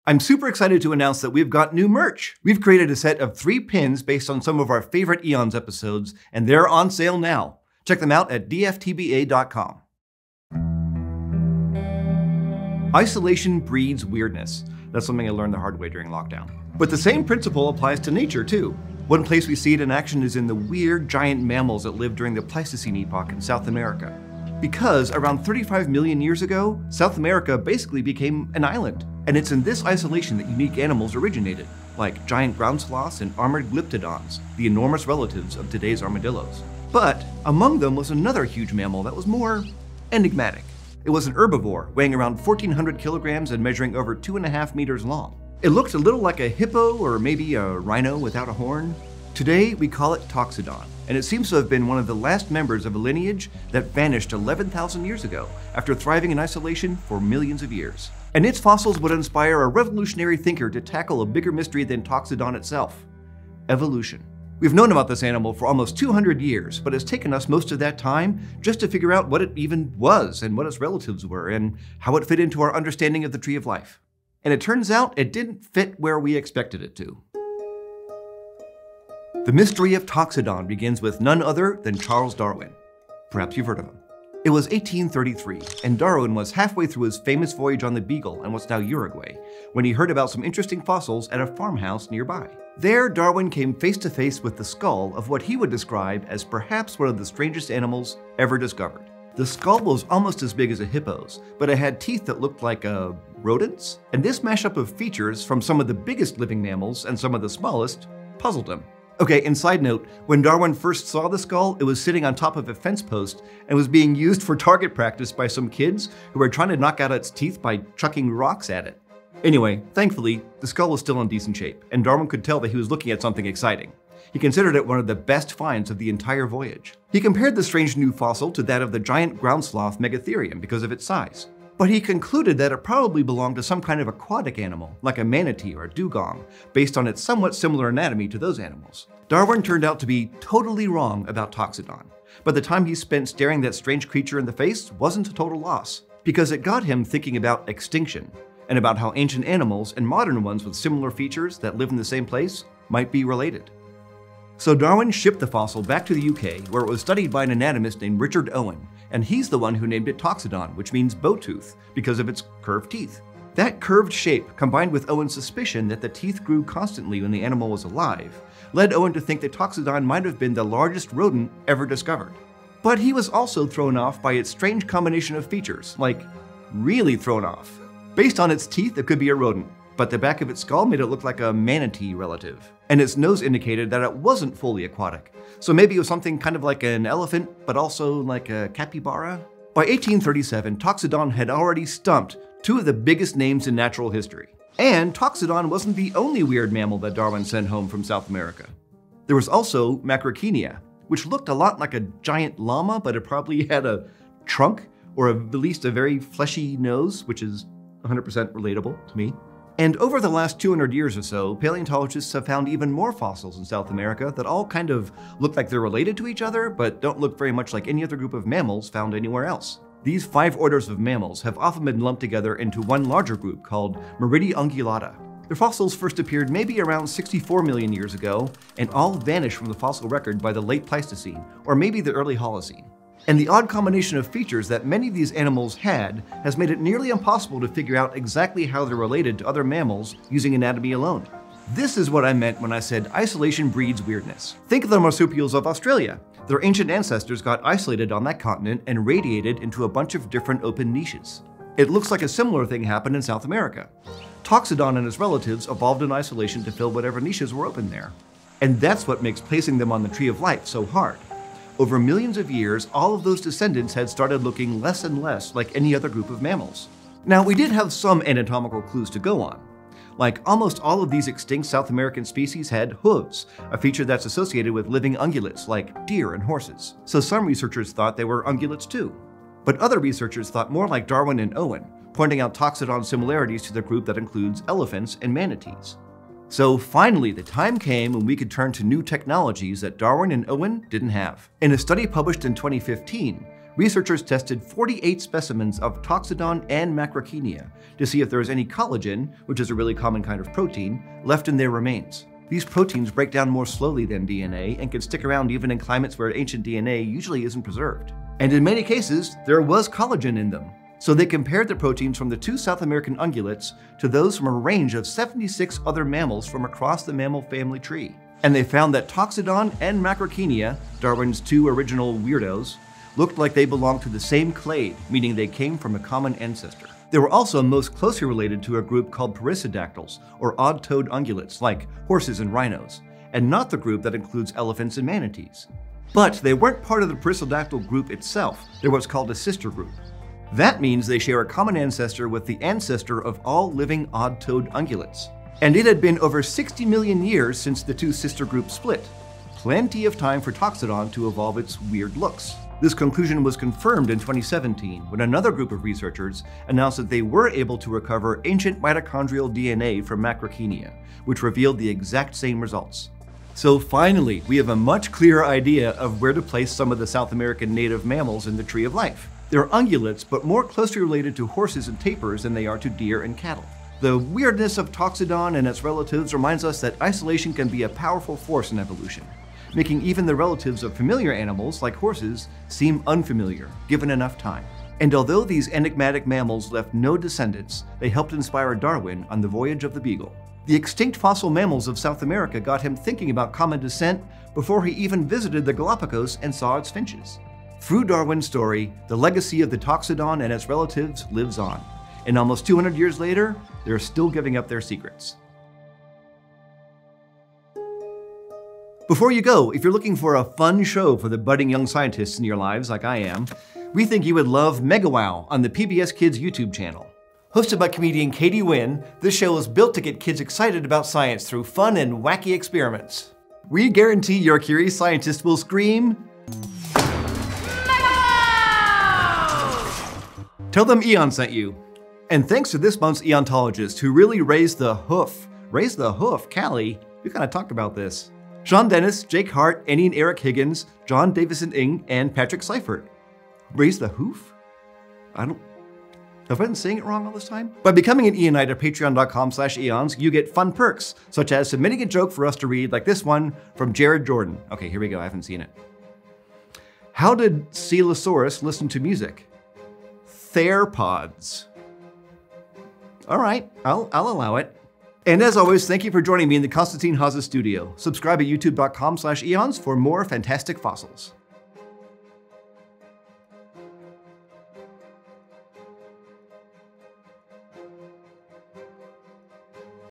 I'm super excited to announce that we've got new merch. We've created a set of 3 pins based on some of our favorite Eons episodes, and they're on sale now. Check them out at dftba.com. Isolation breeds weirdness. That's something I learned the hard way during lockdown. But the same principle applies to nature too. One place we see it in action is in the weird giant mammals that lived during the Pleistocene epoch in South America. Because around 35 million years ago, South America basically became an island. And it's in this isolation that unique animals originated, like giant ground sloths and armored glyptodons, the enormous relatives of today's armadillos. But among them was another huge mammal that was more enigmatic. It was an herbivore, weighing around 1,400 kilograms and measuring over 2.5 meters long. It looked a little like a hippo or maybe a rhino without a horn. Today, we call it Toxodon, and it seems to have been one of the last members of a lineage that vanished 11,000 years ago after thriving in isolation for millions of years. And its fossils would inspire a revolutionary thinker to tackle a bigger mystery than Toxodon itself: evolution. We've known about this animal for almost 200 years, but it's taken us most of that time just to figure out what it even was and what its relatives were and how it fit into our understanding of the Tree of Life. And it turns out it didn't fit where we expected it to. The mystery of Toxodon begins with none other than Charles Darwin. Perhaps you've heard of him. It was 1833, and Darwin was halfway through his famous voyage on the Beagle in what's now Uruguay, when he heard about some interesting fossils at a farmhouse nearby. There, Darwin came face to face with the skull of what he would describe as perhaps one of the strangest animals ever discovered. The skull was almost as big as a hippo's, but it had teeth that looked like rodents, and this mashup of features from some of the biggest living mammals and some of the smallest puzzled him. Okay, and side note, when Darwin first saw the skull, it was sitting on top of a fence post and was being used for target practice by some kids who were trying to knock out its teeth by chucking rocks at it. Anyway, thankfully, the skull was still in decent shape, and Darwin could tell that he was looking at something exciting. He considered it one of the best finds of the entire voyage. He compared the strange new fossil to that of the giant ground sloth Megatherium because of its size. But he concluded that it probably belonged to some kind of aquatic animal, like a manatee or a dugong, based on its somewhat similar anatomy to those animals. Darwin turned out to be totally wrong about Toxodon, but the time he spent staring that strange creature in the face wasn't a total loss, because it got him thinking about extinction, and about how ancient animals and modern ones with similar features that live in the same place might be related. So Darwin shipped the fossil back to the UK, where it was studied by an anatomist named Richard Owen, and he's the one who named it Toxodon, which means bow tooth, because of its curved teeth. That curved shape, combined with Owen's suspicion that the teeth grew constantly when the animal was alive, led Owen to think that Toxodon might have been the largest rodent ever discovered. But he was also thrown off by its strange combination of features, like really thrown off. Based on its teeth, it could be a rodent, but the back of its skull made it look like a manatee relative. And its nose indicated that it wasn't fully aquatic, so maybe it was something kind of like an elephant, but also like a capybara? By 1837, Toxodon had already stumped 2 of the biggest names in natural history. And Toxodon wasn't the only weird mammal that Darwin sent home from South America. There was also Macrauchenia, which looked a lot like a giant llama, but it probably had a trunk, or at least a very fleshy nose, which is 100% relatable to me. And over the last 200 years or so, paleontologists have found even more fossils in South America that all kind of look like they're related to each other, but don't look very much like any other group of mammals found anywhere else. These 5 orders of mammals have often been lumped together into one larger group called Meridiungulata. Their fossils first appeared maybe around 64 million years ago, and all vanished from the fossil record by the late Pleistocene, or maybe the early Holocene. And the odd combination of features that many of these animals had has made it nearly impossible to figure out exactly how they're related to other mammals using anatomy alone. This is what I meant when I said isolation breeds weirdness. Think of the marsupials of Australia. Their ancient ancestors got isolated on that continent and radiated into a bunch of different open niches. It looks like a similar thing happened in South America. Toxodon and his relatives evolved in isolation to fill whatever niches were open there. And that's what makes placing them on the Tree of Life so hard. Over millions of years, all of those descendants had started looking less and less like any other group of mammals. Now, we did have some anatomical clues to go on. Like, almost all of these extinct South American species had hooves, a feature that's associated with living ungulates like deer and horses. So some researchers thought they were ungulates too. But other researchers thought more like Darwin and Owen, pointing out Toxodon similarities to the group that includes elephants and manatees. So finally, the time came when we could turn to new technologies that Darwin and Owen didn't have. In a study published in 2015, researchers tested 48 specimens of Toxodon and Macrauchenia to see if there was any collagen, which is a really common kind of protein, left in their remains. These proteins break down more slowly than DNA and can stick around even in climates where ancient DNA usually isn't preserved. And in many cases, there was collagen in them. So they compared the proteins from the 2 South American ungulates to those from a range of 76 other mammals from across the mammal family tree. And they found that Toxodon and Macrauchenia, Darwin's 2 original weirdos, looked like they belonged to the same clade, meaning they came from a common ancestor. They were also most closely related to a group called perissodactyls, or odd-toed ungulates, like horses and rhinos, and not the group that includes elephants and manatees. But they weren't part of the perissodactyl group itself. They're what's called a sister group. That means they share a common ancestor with the ancestor of all living odd-toed ungulates. And it had been over 60 million years since the 2 sister groups split. Plenty of time for Toxodon to evolve its weird looks. This conclusion was confirmed in 2017 when another group of researchers announced that they were able to recover ancient mitochondrial DNA from Macrauchenia, which revealed the exact same results. So finally, we have a much clearer idea of where to place some of the South American native mammals in the tree of life. They're ungulates, but more closely related to horses and tapirs than they are to deer and cattle. The weirdness of Toxodon and its relatives reminds us that isolation can be a powerful force in evolution, making even the relatives of familiar animals, like horses, seem unfamiliar, given enough time. And although these enigmatic mammals left no descendants, they helped inspire Darwin on the voyage of the Beagle. The extinct fossil mammals of South America got him thinking about common descent before he even visited the Galapagos and saw its finches. Through Darwin's story, the legacy of the Toxodon and its relatives lives on. And almost 200 years later, they're still giving up their secrets. Before you go, if you're looking for a fun show for the budding young scientists in your lives like I am, we think you would love Mega Wow on the PBS Kids YouTube channel. Hosted by comedian Katie Wynn, this show is built to get kids excited about science through fun and wacky experiments. We guarantee your curious scientist will scream, Mega Wow! Tell them Eon sent you. And thanks to this month's Eontologist who really raised the hoof. Raised the hoof, Callie. We kind of talked about this. Sean Dennis, Jake Hart, Annie and Eric Higgins, John Davison-Ing, and Patrick Seifert. Raise the hoof? Have I been saying it wrong all this time? By becoming an Eonite at patreon.com/eons, you get fun perks, such as submitting a joke for us to read, like this one from Jared Jordan. Okay, here we go, I haven't seen it. How did Coelosaurus listen to music? Theropods. All right, I'll allow it. And as always, thank you for joining me in the Konstantin Haase studio. Subscribe at youtube.com/eons for more fantastic fossils.